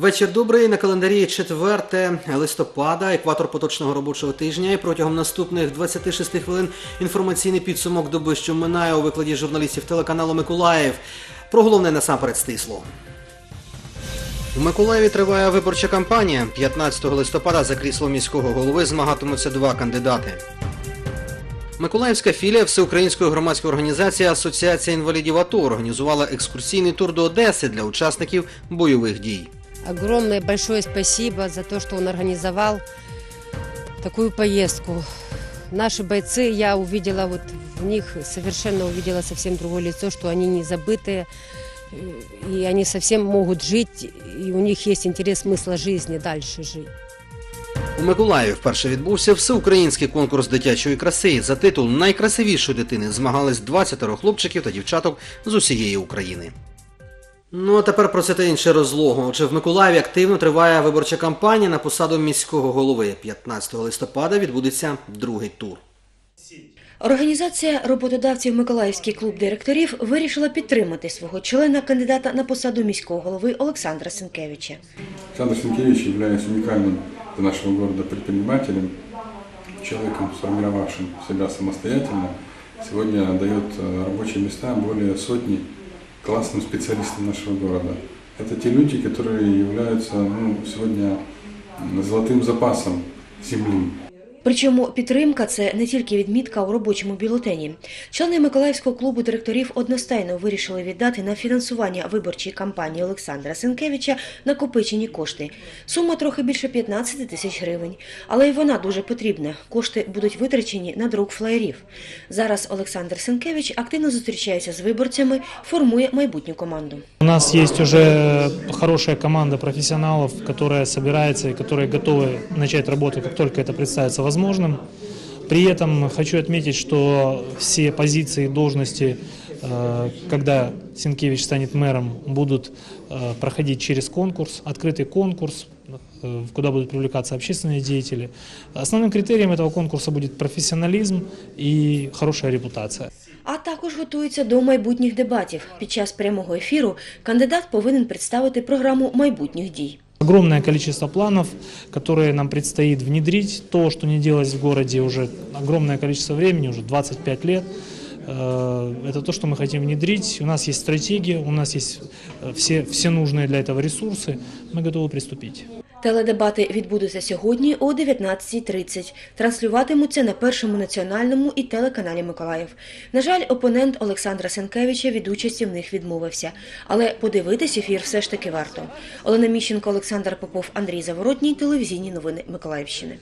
Вечір добрий, на календарі 4 листопада, екватор поточного робочого тижня, і протягом наступних 26 хвилин інформаційний підсумок доби, що минає, у викладі журналістів телеканалу «Миколаїв». Про головне насамперед стисло. У Миколаєві триває виборча кампанія. 15 листопада за крісло міського голови змагатимуться два кандидати. Миколаївська філія Всеукраїнської громадської організації «Асоціація інвалідів АТО» організувала екскурсійний тур до Одеси для учасників бойових дій. Огромное большое спасибо за то, что он организовал такую поездку. Наши бойцы, я увидела, вот в них совершенно увидела совсем другое лицо, что они не забытые, и они совсем могут жить, и у них есть интерес смысла жизни, дальше жить. У Миколаєві вперше відбувся всеукраїнський конкурс дитячої краси. За титул найкрасивішої дитини змагались 20 хлопчиків та дівчаток з усієї України. Ну а тепер про це та інше розлого. Отже, в Миколаєві активно триває виборча кампанія на посаду міського голови. 15 листопада відбудеться другий тур. Організація роботодавців «Миколаївський клуб директорів» вирішила підтримати свого члена-кандидата на посаду міського голови Олександра Сенкевича. Александр Сенкевич является уникальным для нашего города предпринимателем, человеком, сформировавшим себя самостоятельно. Сегодня дает рабочие места более сотни классным специалистам нашего города. Это те люди, которые являются сегодня золотым запасом земли. Причому підтримка – це не тільки відмітка у робочому бюлетені. Члени Миколаївського клубу директорів одностайно вирішили віддати на фінансування виборчої кампанії Олександра Сенкевича накопичені кошти. Сума трохи більше 15 тисяч гривень. Але й вона дуже потрібна. Кошти будуть витрачені на друк флаєрів. Зараз Олександр Сенкевич активно зустрічається з виборцями, формує майбутню команду. У нас есть уже хорошая команда профессионалов, которая собирается и которые готовы начать работу, как только это представится возможным. При этом хочу отметить, что все позиции и должности, когда Сенкевич станет мэром, будут проходить через конкурс, открытый конкурс, куда будут привлекаться общественные деятели. Основным критерием этого конкурса будет профессионализм и хорошая репутация. А також готується до майбутніх дебатів. Під час прямого ефіру кандидат повинен представити програму майбутніх дій. Огромное количество планов, которые нам предстоит внедрить. То, что не делалось в городе уже огромное количество времени, уже 25 лет. Это то, что мы хотим внедрить. У нас есть стратегия, у нас есть все нужные для этого ресурсы. Мы готовы приступить. Теледебати відбудуться сьогодні о 19:30. Транслюватимуться на Першому національному і телеканалі «Миколаїв». На жаль, опонент Олександра Сенкевича від участі в них відмовився. Але подивитись ефір все ж таки варто. Олена Міщенко, Олександр Попов, Андрій Заворотній. Телевізійні новини Миколаївщини.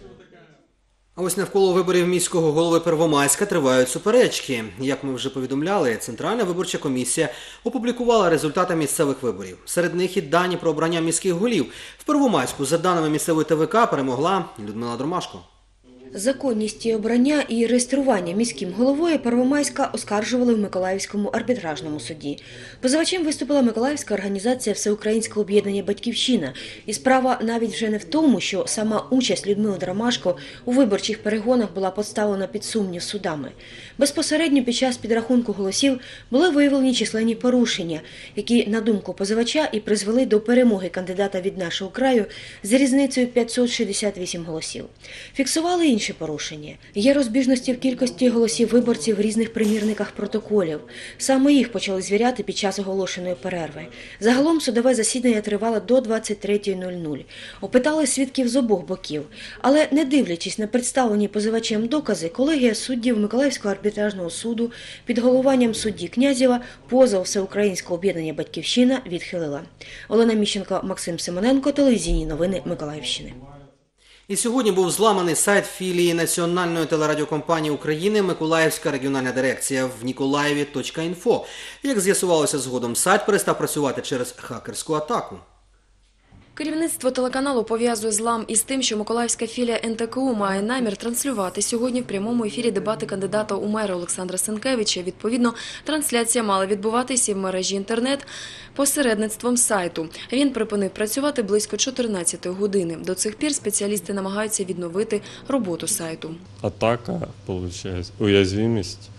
А ось навколо виборів міського голови Первомайська тривають суперечки. Як ми вже повідомляли, Центральна виборча комісія опублікувала результати місцевих виборів. Серед них і дані про обрання міських голів. В Первомайську, за даними місцевої ТВК, перемогла Людмила Дромашко. Законність її обрання і реєстрування міським головою Первомайська оскаржували в Миколаївському арбітражному суді. Позивачем виступила Миколаївська організація Всеукраїнського об'єднання «Батьківщина». І справа навіть вже не в тому, що сама участь Людмили Дромашко у виборчих перегонах була поставлена під сумнів судами. Безпосередньо під час підрахунку голосів були виявлені численні порушення, які, на думку позивача, і призвели до перемоги кандидата від нашого краю з різницею 568 голосів. Фіксували інші порушення. Є розбіжності в кількості голосів виборців в різних примірниках протоколів. Саме їх почали звіряти під час оголошеної перерви. Загалом судове засідання тривало до 23:00. Опитали свідків з обох боків. Але, не дивлячись на представлені позивачем докази, колегія суддів Миколаївського арбітражного суду під головуванням судді Князєва позов Всеукраїнського об'єднання «Батьківщина» відхилила. Олена Міщенко, Максим Симоненко. Телевізійні новини Миколаївщини. І сьогодні був зламаний сайт філії Національної телерадіокомпанії України «Миколаївська регіональна дирекція» в Ніколаєві.інфо. Як з'ясувалося згодом, сайт перестав працювати через хакерську атаку. Керівництво телеканалу пов'язує злам із тим, що Миколаївська філія НТКУ має намір транслювати сьогодні в прямому ефірі дебати кандидата у мери Олександра Сенкевича. Відповідно, трансляція мала відбуватися в мережі інтернет посередництвом сайту. Він припинив працювати близько 14 години. До цих пір спеціалісти намагаються відновити роботу сайту. Атака, виходить, уязвимість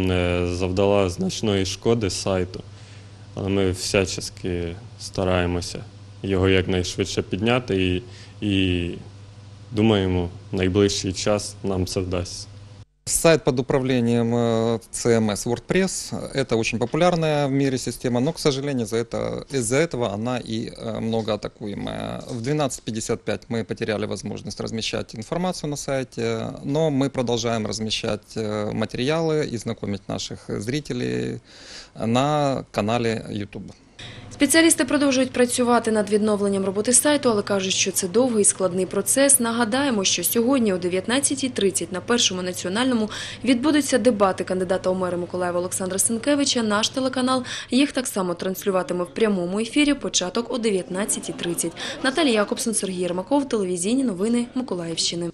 завдала значної шкоди сайту, але ми всячески стараємося його якнайшвидше підняти і думаємо, в найближчий час нам це вдасться. Сайт под управлением CMS WordPress – это очень популярная в мире система, но, к сожалению, из-за этого она и многоатакуемая. В 12:55 мы потеряли возможность размещать информацию на сайте, но мы продолжаем размещать материалы и знакомить наших зрителей на канале YouTube. Спеціалісти продовжують працювати над відновленням роботи сайту, але кажуть, що це довгий і складний процес. Нагадаємо, що сьогодні о 19:30 на Першому національному відбудуться дебати кандидата у мери Миколаєва Олександра Сенкевича. Наш телеканал їх так само транслюватиме в прямому ефірі, початок о 19:30. Наталія Якобсон, Сергій Єрмаков, телевізійні новини Миколаївщини.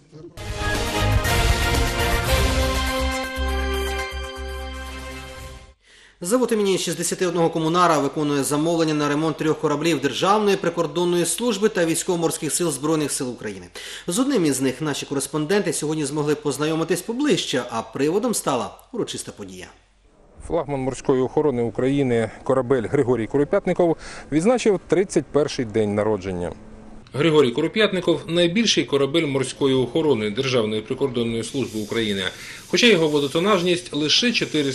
Завод імені 61 комунара виконує замовлення на ремонт 3 кораблів Державної прикордонної служби та Військово-морських сил Збройних сил України. З одним із них наші кореспонденти сьогодні змогли познайомитись поближче, а приводом стала урочиста подія. Флагман морської охорони України корабель Григорій Куропятников відзначив 31-й день народження. Григорій Куропятников – найбільший корабель морської охорони Державної прикордонної служби України, хоча його водотонажність лише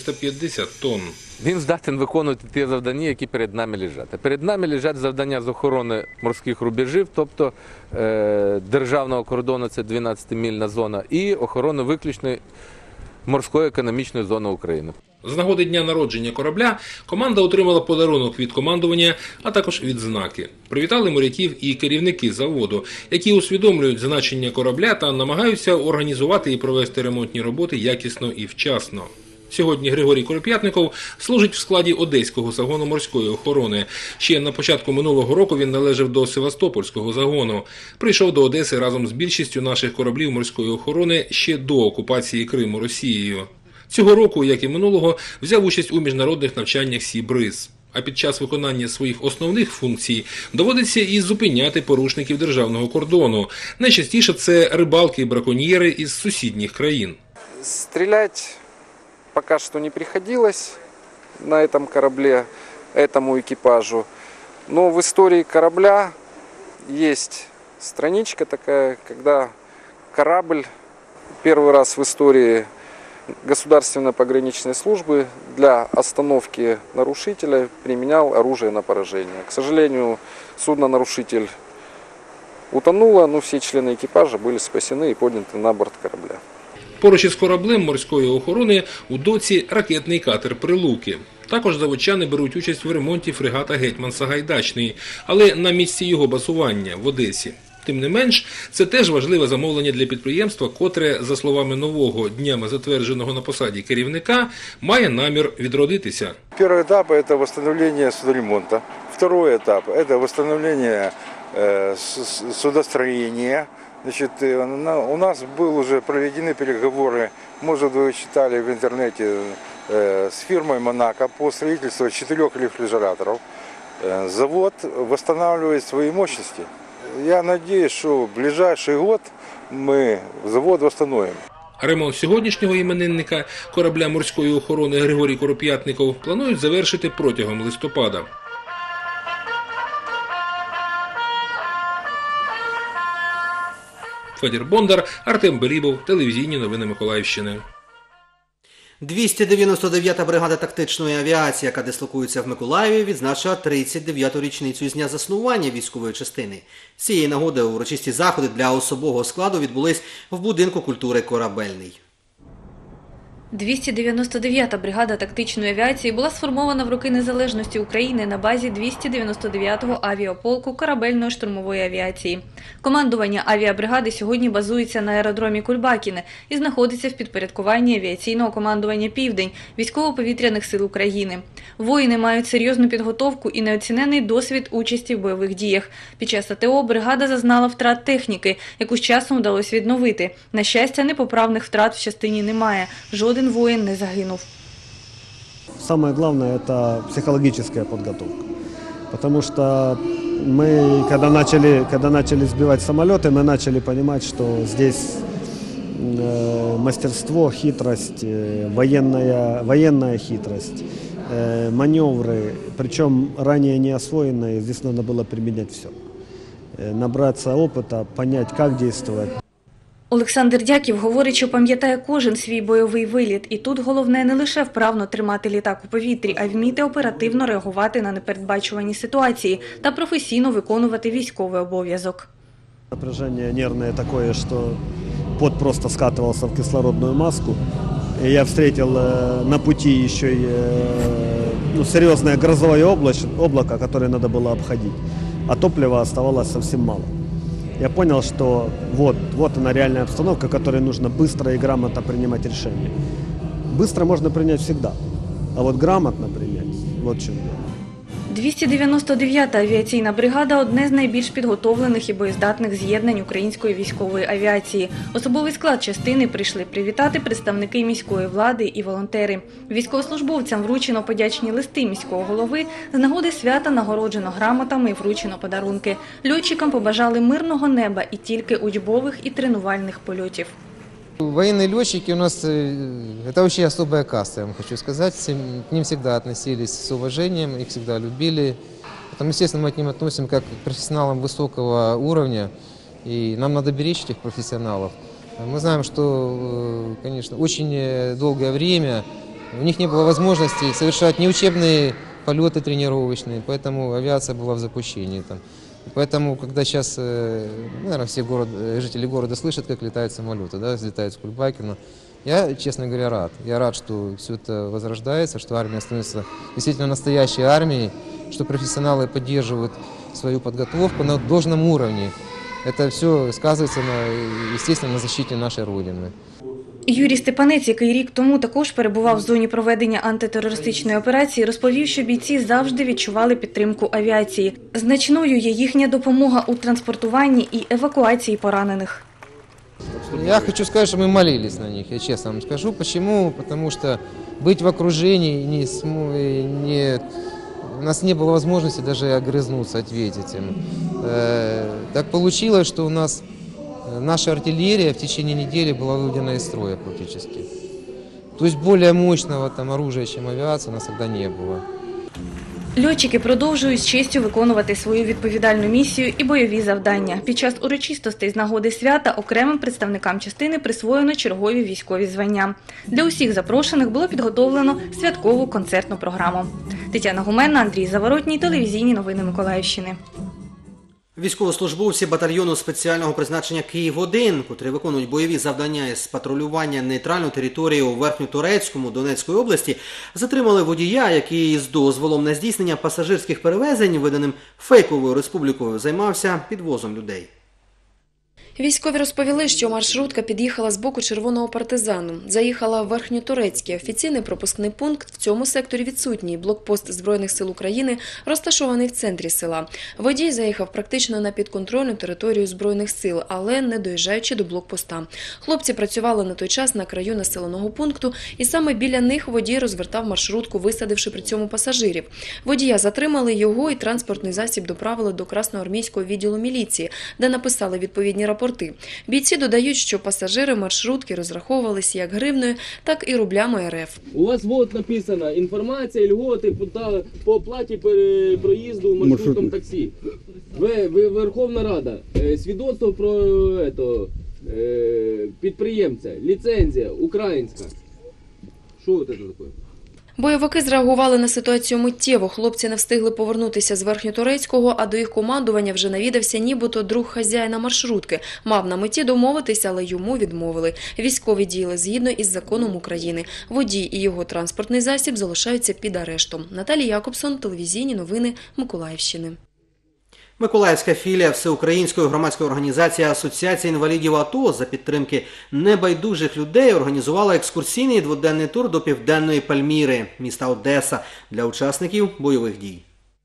450 тонн. Він здатен виконувати ті завдання, які перед нами лежать. Перед нами лежать завдання з охорони морських рубежів, тобто державного кордону – це 12-мільна зона, і охорони виключної морської економічної зони України. З нагоди дня народження корабля команда отримала подарунок від командування, а також відзнаки. Привітали моряків і керівники заводу, які усвідомлюють значення корабля та намагаються організувати і провести ремонтні роботи якісно і вчасно. Сьогодні Григорій Куропятников служить в складі Одеського загону морської охорони. Ще на початку минулого року він належав до Севастопольського загону. Прийшов до Одеси разом з більшістю наших кораблів морської охорони ще до окупації Криму Росією. Цього року, як і минулого, взяв участь у міжнародних навчаннях Сі-Бриз. А під час виконання своїх основних функцій доводиться і зупиняти порушників державного кордону. Найчастіше це рибалки і браконьєри із сусідніх країн. Стріляти пока что не приходилось на этом корабле, этому экипажу. Но в истории корабля есть страничка такая, когда корабль первый раз в истории государственной пограничной службы для остановки нарушителя применял оружие на поражение. К сожалению, судно-нарушитель утонуло, но все члены экипажа были спасены и подняты на борт корабля. Поруч із кораблем морської охорони у доці ракетний катер «Прилуки». Також заводчани беруть участь в ремонті фрегата «Гетьман Сагайдачний», але на місці його базування – в Одесі. Тим не менш, це теж важливе замовлення для підприємства, котре, за словами нового, днями затвердженого на посаді керівника, має намір відродитися. Перший етап – це відновлення судоремонту. Другий етап – це відновлення судостроєння. Значит, у нас уже проведены переговоры, может, вы читали в интернете, с фирмой «Монако» по строительству 4 рефрижераторов. Завод восстанавливает свои мощности. Я надеюсь, что в ближайший год мы завод восстановим. Ремонт сьогоднішнього іменинника корабля морської охорони Григорій Куропятников планують завершити протягом листопада. Федір Бондар, Артем Белібов, телевізійні новини Миколаївщини. 299-та бригада тактичної авіації, яка дислокується в Миколаєві, відзначила 39-ту річницю з дня заснування військової частини. З цієї нагоди урочисті заходи для особового складу відбулись в будинку культури «Корабельний». 299-та бригада тактичної авіації була сформована в роки незалежності України на базі 299-го авіаполку корабельної штурмової авіації. Командування авіабригади сьогодні базується на аеродромі Кульбакіне і знаходиться в підпорядкуванні авіаційного командування «Південь» Військово-повітряних сил України. Воїни мають серйозну підготовку і неоцінений досвід участі в бойових діях. Під час АТО бригада зазнала втрат техніки, яку з часом вдалося відновити. На щастя, непоправних втрат в частині немає. Жоден воин не загинув. Самое главное – это психологическая подготовка. Потому что мы, когда начали сбивать самолеты, мы начали понимать, что здесь мастерство, хитрость, военная хитрость, маневры, причем ранее не освоенные, здесь надо было применять все. набраться опыта, понять, как действовать. Олександр Дяків говорить, що пам'ятає кожен свій бойовий виліт. І тут головне не лише вправно тримати літак у повітрі, а й вміти оперативно реагувати на непередбачувані ситуації та професійно виконувати військовий обов'язок. Напряжение нервное такое, что пот просто скатывался в кислородную маску. И я встретил на пути еще и серьезное грозовое облако, которое надо было обходить. А топлива оставалось совсем мало. Я понял, что вот она реальная обстановка, в которой нужно быстро и грамотно принимать решения. Быстро можно принять всегда, а вот грамотно принять – вот в чем дело. 299-та авіаційна бригада – одне з найбільш підготовлених і боєздатних з'єднань української військової авіації. Особовий склад частини прийшли привітати представники міської влади і волонтери. Військовослужбовцям вручено подячні листи міського голови, з нагоди свята нагороджено грамотами і вручено подарунки. Льотчикам побажали мирного неба і тільки учбових і тренувальних польотів. Военные летчики у нас это вообще особая каста, я вам хочу сказать. К ним всегда относились с уважением, их всегда любили. Поэтому, естественно, мы к ним относим как к профессионалам высокого уровня, и нам надо беречь этих профессионалов. Мы знаем, что, конечно, очень долгое время у них не было возможности совершать неучебные полеты тренировочные, поэтому авиация была в запущении. Поэтому, когда сейчас, наверное, все жители города слышат, как летают самолеты, да, взлетают с Кульбакина, я, честно говоря, рад. Я рад, что все это возрождается, что армия становится действительно настоящей армией, что профессионалы поддерживают свою подготовку на должном уровне. Это все сказывается, естественно, на защите нашей Родины. Юрій Степанець, який рік тому також перебував в зоні проведення антитерористичної операції, розповів, що бійці завжди відчували підтримку авіації. Значною є їхня допомога у транспортуванні і евакуації поранених. Я хочу сказать, что мы молились на них, я честно вам скажу. Почему? Потому что быть в окружении, у нас не было возможности даже огрызнуться, ответить им. Так получилось, что у нас наша артиллерия в течение недели была выведена из строя практически. То есть более мощного оружия, чем авиация, у нас тогда не было. Льотчики продовжують з честю виконувати свою відповідальну місію і бойові завдання. Під час урочистостей з нагоди свята окремим представникам частини присвоєно чергові військові звання. Для усіх запрошених було підготовлено святкову концертну програму. Тетяна Гуменна, Андрій Заворотній, телевізійні новини Миколаївщини. Військовослужбовці батальйону спеціального призначення «Київ-1», котрі виконують бойові завдання із патрулювання нейтральної території у Верхньоторецькому Донецької області, затримали водія, який з дозволом на здійснення пасажирських перевезень, виданим фейковою республікою, займався підвозом людей. Військові розповіли, що маршрутка під'їхала з боку Червоного партизану. Заїхала в Верхньоторецький. Офіційний пропускний пункт в цьому секторі відсутній. Блокпост Збройних сил України розташований в центрі села. Водій заїхав практично на підконтрольну територію Збройних сил, але не доїжджаючи до блокпоста. Хлопці працювали на той час на краю населеного пункту, і саме біля них водій розвертав маршрутку, висадивши при цьому пасажирів. Водія затримали, його і транспортний засіб доправили до Красноармійського відділу міліції, де написали відповідні рапорти. Бійці додають, що пасажири маршрутки розраховувалися як гривною, так і рублями РФ. У вас вот написано інформація, льготи по оплаті проїзду маршрутком таксі. Верховна Рада, свідоцтво про підприємця, ліцензія українська. Що це таке? Бойовики зреагували на ситуацію миттєво. Хлопці не встигли повернутися з Верхньоторецького, а до їх командування вже навідався нібито друг хазяїна маршрутки. Мав на меті домовитися, але йому відмовили. Військові діяли згідно із законом України. Водій і його транспортний засіб залишаються під арештом. Наталія Якобсон, телевізійні новини Миколаївщини. Миколаївська філія Всеукраїнської громадської організації Асоціація інвалідів АТО за підтримки небайдужих людей організувала екскурсійний дводенний тур до Південної Пальміри, міста Одеса, для учасників бойових дій.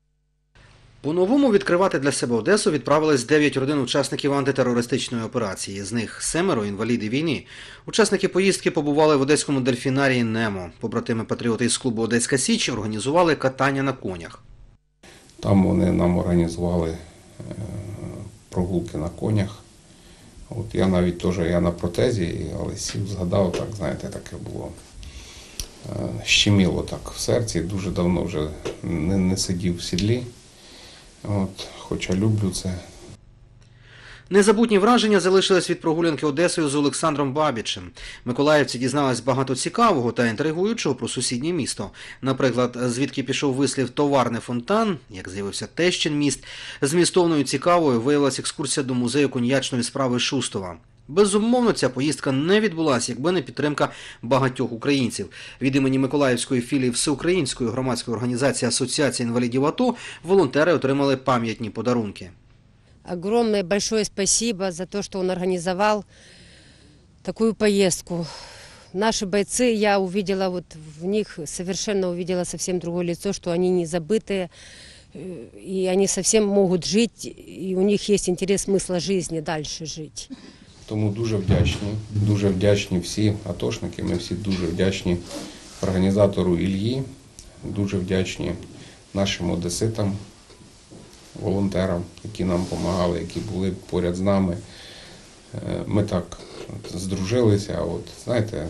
По-новому відкривати для себе Одесу відправились 9 родин учасників антитерористичної операції. З них 7 – інваліди війни. Учасники поїздки побували в одеському дельфінарії «Немо». Побратими-патріоти із клубу «Одеська Січ» організували катання на конях. Там вони нам організували прогулки на конях. От я навіть теж, я на протезі, але сів, згадав, так, знаєте, таке було, щеміло так в серці. Дуже давно вже не сидів в сідлі, от, хоча люблю це. Незабутні враження залишились від прогулянки Одесою з Олександром Бабічем. Миколаївці дізнались багато цікавого та інтригуючого про сусіднє місто. Наприклад, звідки пішов вислів «товарний фонтан», як з'явився Тещин міст. Змістовною цікавою виявилася екскурсія до музею коньячної справи Шустова. Безумовно, ця поїздка не відбулася, якби не підтримка багатьох українців. Від імені Миколаївської філії Всеукраїнської громадської організації Асоціації інвалідів АТО волонтери отримали пам'ятні подарунки. Огромное большое спасибо за то, что он организовал такую поездку. Наши бойцы, я увидела вот в них, совершенно увидела совсем другое лицо, что они не забытые, и они совсем могут жить, и у них есть интерес смысла жизни, дальше жить. Тому дуже вдячні всі атошники, ми всі дуже вдячні організатору Іллі, дуже вдячні нашим одеситам, волонтерам, які нам допомагали, які були поряд з нами. Ми так здружилися, знаєте,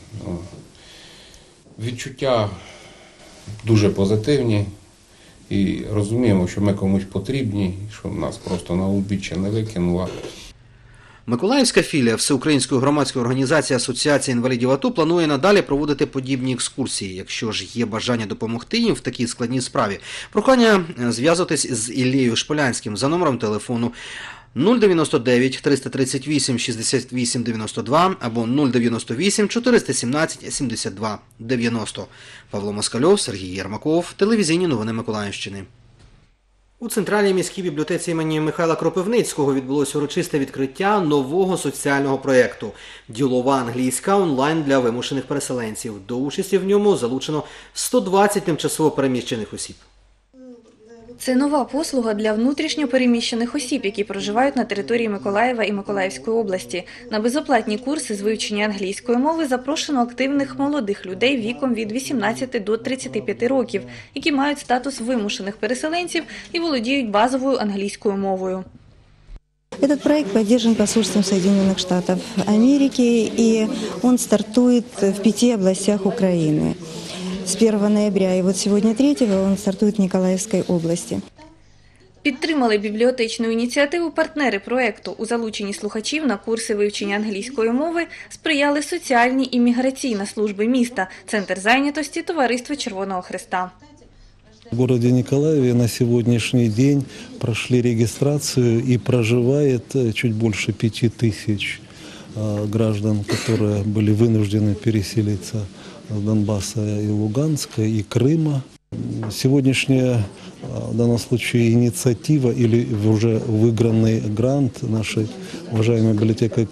відчуття дуже позитивні і розуміємо, що ми комусь потрібні, що нас просто на узбіччя не викинула. Миколаївська філія Всеукраїнської громадської організації Асоціації інвалідів АТО планує надалі проводити подібні екскурсії. Якщо ж є бажання допомогти їм в такій складній справі, прохання зв'язуватись з Іллею Шполянським за номером телефону 099 338 68 92 або 098 417 72 90. Павло Москальов, Сергій Єрмаков, телевізійні новини Миколаївщини. У Центральній міській бібліотеці імені Михайла Кропивницького відбулося урочисте відкриття нового соціального проєкту «Ділова англійська онлайн для вимушених переселенців». До участі в ньому залучено 120 тимчасово переміщених осіб. Це нова послуга для внутрішньо переміщених осіб, які проживають на території Миколаєва і Миколаївської області. На безоплатні курси з вивчення англійської мови запрошено активних молодих людей віком від 18 до 35 років, які мають статус вимушених переселенців і володіють базовою англійською мовою. Этот проект поддержан посольством Соединенных Штатов Америки, и он стартует в 5 областях Украины. С 1 ноября и вот сегодня 3-го он стартует в Николаевской области. Підтримали бібліотечну ініціативу партнери проєкту. У залученні слухачів на курси вивчення англійської мови сприяли соціальні і міграційні служби міста, Центр зайнятості, Товариство Червоного Хреста. В городе Николаеве на сегодняшний день прошли регистрацию и проживает чуть больше 5000 граждан, которые были вынуждены переселиться с Донбасса и Луганска, и Крыма. Сегодняшняя, в данном случае, инициатива или уже выигранный грант нашей уважаемой библиотекой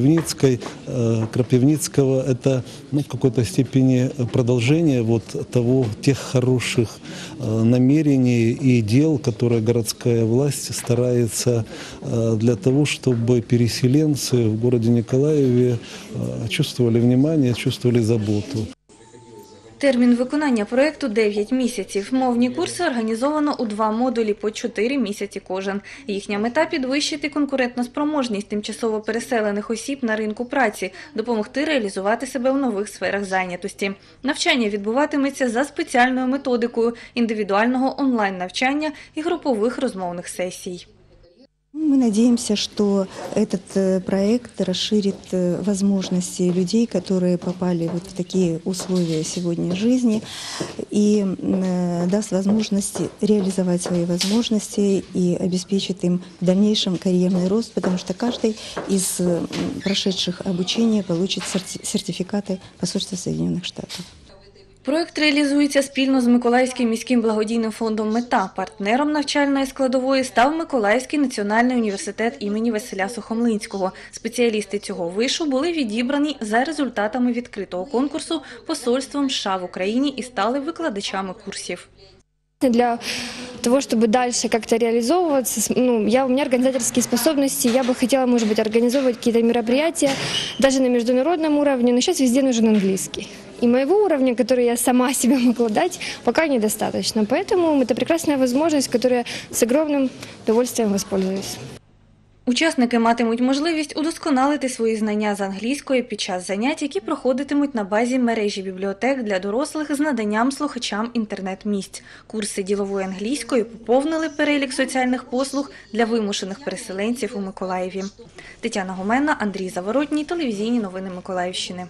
Кропивницкого, это в какой-то степени продолжение тех хороших намерений и дел, которые городская власть старается для того, чтобы переселенцы в городе Николаеве чувствовали внимание, чувствовали заботу. Термін виконання проєкту – 9 місяців. Мовні курси організовано у 2 модулі по 4 місяці кожен. Їхня мета – підвищити конкурентоспроможність тимчасово переселених осіб на ринку праці, допомогти реалізувати себе у нових сферах зайнятості. Навчання відбуватиметься за спеціальною методикою індивідуального онлайн-навчання і групових розмовних сесій. Мы надеемся, что этот проект расширит возможности людей, которые попали в такие условия сегодня жизни, и даст возможность реализовать свои возможности и обеспечит им в дальнейшем карьерный рост, потому что каждый из прошедших обучение получит сертификаты посольства Соединенных Штатов. Проєкт реалізується спільно з Миколаївським міським благодійним фондом «Мета». Партнером навчальної складової став Миколаївський національний університет імені Василя Сухомлинського. Спеціалісти цього вишу були відібрані за результатами відкритого конкурсу посольством США в Україні і стали викладачами курсів. Для того, чтобы дальше как-то реализовываться, у меня организаторские способности, я бы хотела, может быть, организовывать какие-то мероприятия, даже на международном уровне, но сейчас везде нужен английский. И моего уровня, который я сама себе могла дать, пока недостаточно. Поэтому это прекрасная возможность, которой я с огромным удовольствием воспользуюсь. Учасники матимуть можливість удосконалити свої знання з англійської під час занять, які проходитимуть на базі мережі бібліотек для дорослих з наданням слухачам інтернет-місць. Курси ділової англійської поповнили перелік соціальних послуг для вимушених переселенців у Миколаєві. Тетяна Гуменна, Андрій Заворотній, телевізійні новини Миколаївщини.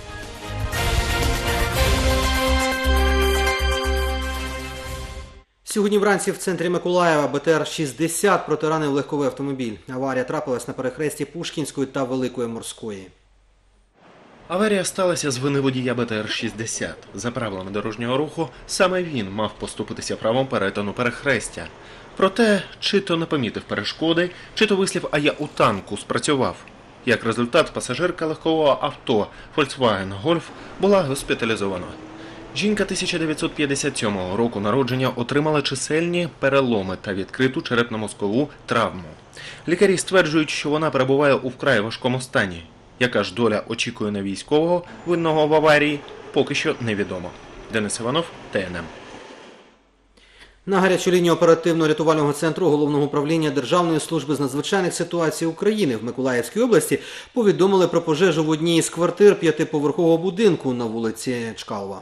Сьогодні вранці в центрі Миколаєва БТР-60 протаранив легковий автомобіль. Аварія трапилась на перехресті Пушкінської та Великої Морської. Аварія сталася з вини водія БТР-60. За правилами дорожнього руху, саме він мав поступитися правом перетину перехрестя. Проте, чи то не помітив перешкоди, чи то вислів «а я у танку» спрацював. Як результат, пасажирка легкового авто Volkswagen Golf була госпіталізована. Жінка 1957 року народження отримала чисельні переломи та відкриту черепно-мозкову травму. Лікарі стверджують, що вона перебуває у вкрай важкому стані. Яка ж доля очікує на військового, винного в аварії, поки що невідомо. Денис Іванов, ТНМ. На гарячу лінію оперативно-рятувального центру Головного управління Державної служби з надзвичайних ситуацій України в Миколаївській області повідомили про пожежу в одній із квартир 5-поверхового будинку на вулиці Чкалова.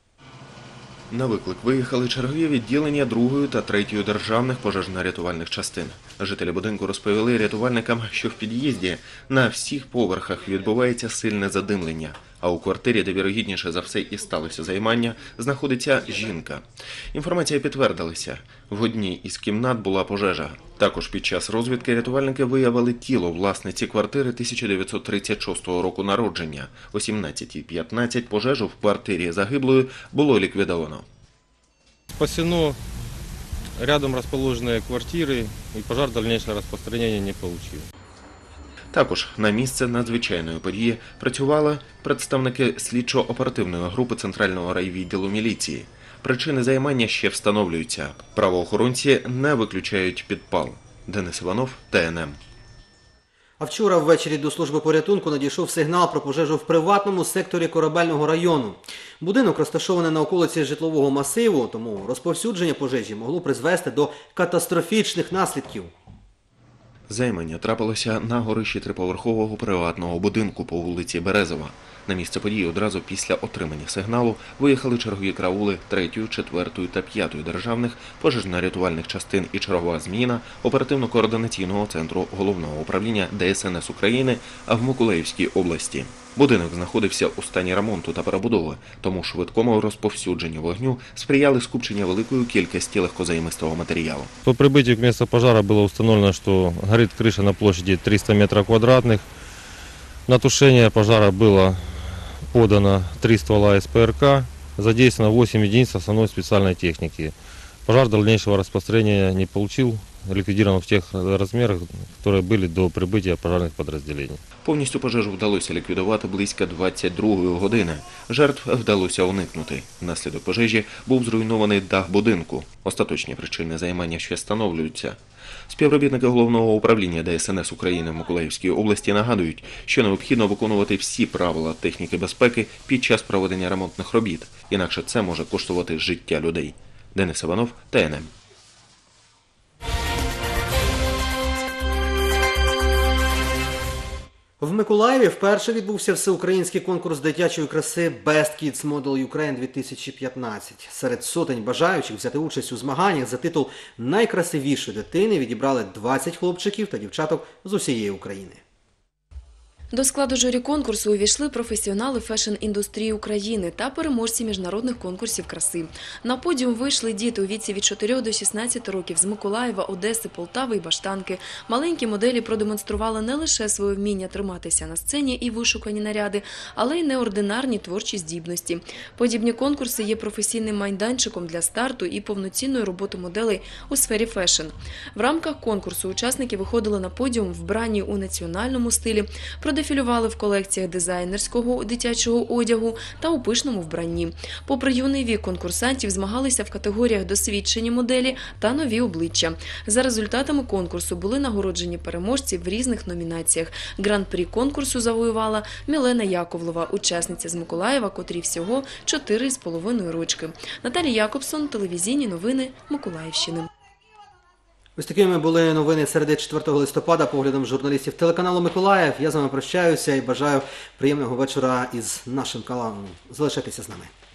На виклик виїхали чергові відділення 2-ї та 3-ї державних пожежно-рятувальних частин. Жителі будинку розповіли рятувальникам, що в під'їзді на всіх поверхах відбувається сильне задимлення, а у квартирі, де вірогідніше за все і сталося займання, знаходиться жінка. Інформація підтвердилася. В одній із кімнат була пожежа. Також під час розвідки рятувальники виявили тіло власниці квартири 1936 року народження. О 17:15 пожежу в квартирі загиблої було ліквідовано. Спасено рядом расположенные квартиры, и пожар дальнейшего распространения не получил. Також на місце надзвичайної події працювали представники слідчо-оперативної групи Центрального райвідділу міліції. Причини займання ще встановлюються. Правоохоронці не виключають підпал. Денис Іванов, ТНМ. А вчора ввечері до служби порятунку надійшов сигнал про пожежу в приватному секторі Корабельного району. Будинок розташований на околиці житлового масиву, тому розповсюдження пожежі могло призвести до катастрофічних наслідків. Займання трапилося на горищі триповерхового приватного будинку по вулиці Березова. На місце події одразу після отримання сигналу виїхали чергові караули 3-ї, 4-ї та 5-ї державних пожежно-рятувальних частин і чергова зміна оперативно-координаційного центру Головного управління ДСНС України в Миколаївській області. Будинок знаходився у стані ремонту та перебудови, тому швидкому розповсюдженню вогню сприяли скупчення великої кількості легкозаймистого матеріалу. По прибытию к месту пожара было установлено, что горит крыша на площади 300 метров квадратных. На тушение пожара было подано 3 ствола СПРК, задействовано 8 единиц основной специальной техники. Пожар дальнейшего распространения не получил, ликвидирован в тех размерах, которые были до прибытия пожарных подразделений. Повністю пожежу вдалося ліквідувати близько 22-ї години. Жертв вдалося уникнути. Внаслідок пожежі був зруйнований дах будинку. Остаточні причини займання ще встановлюються. Співробітники Головного управління ДСНС України в Миколаївській області нагадують, що необхідно виконувати всі правила техніки безпеки під час проведення ремонтних робіт, інакше це може коштувати життя людей. Денис Іванов, ТНМ. В Миколаєві вперше відбувся всеукраїнський конкурс дитячої краси Best Kids Model Ukraine 2015. Серед сотень бажаючих взяти участь у змаганнях за титул найкрасивішої дитини відібрали 20 хлопчиків та дівчаток з усієї України. До складу журі конкурсу увійшли професіонали фешн-індустрії України та переможці міжнародних конкурсів краси. На подіум вийшли діти у віці від 4 до 16 років з Миколаєва, Одеси, Полтави і Баштанки. Маленькі моделі продемонстрували не лише своє вміння триматися на сцені і вишукані наряди, але й неординарні творчі здібності. Подібні конкурси є професійним майданчиком для старту і повноцінної роботи моделей у сфері фешн. В рамках конкурсу учасники виходили на подіум вбрані у національному стилі, продефілювали в колекціях дизайнерського дитячого одягу та у пишному вбранні. Попри юний вік конкурсантів змагалися в категоріях досвідчені моделі та нові обличчя. За результатами конкурсу були нагороджені переможці в різних номінаціях. Гран-прі конкурсу завоювала Мілена Яковлова, учасниця з Миколаєва, котрій всього 4,5 рочки. Наталія Якобсон, телевізійні новини Миколаївщини. Ось такими були новини середи 4 листопада поглядом журналістів телеканалу Миколаїв. Я з вами прощаюся і бажаю приємного вечора із нашим каналом. Залишайтеся з нами.